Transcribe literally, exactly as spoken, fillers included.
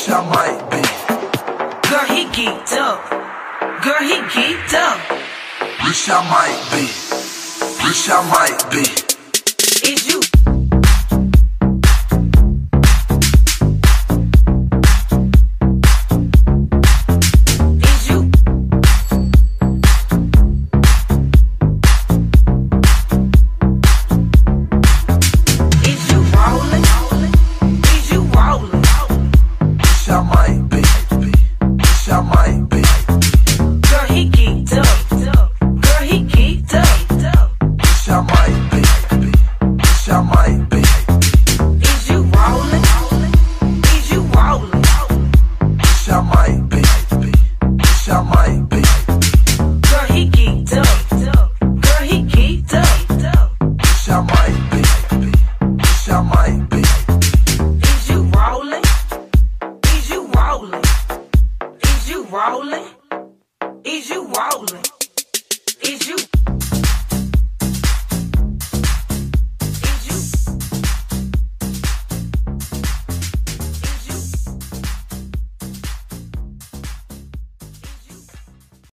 Wish I might be. Girl, he geeked up. Girl, he geeked up. Wish I might be. Wish I might be. Is you? Is you? Is you rolling? Is you rolling? Wish I might be. Wish I might be. Girl, he geeked up. Girl, he geeked up. Wish I might be. Wish I might be. Is you rolling? Is you rolling? Wish I might be. Wish I might be. Girl, he geeked up. Girl, he geeked up. Wish I might be. Wish I might be. Is you rolling? Is you rolling? Is you rolling? Is you rolling? Is you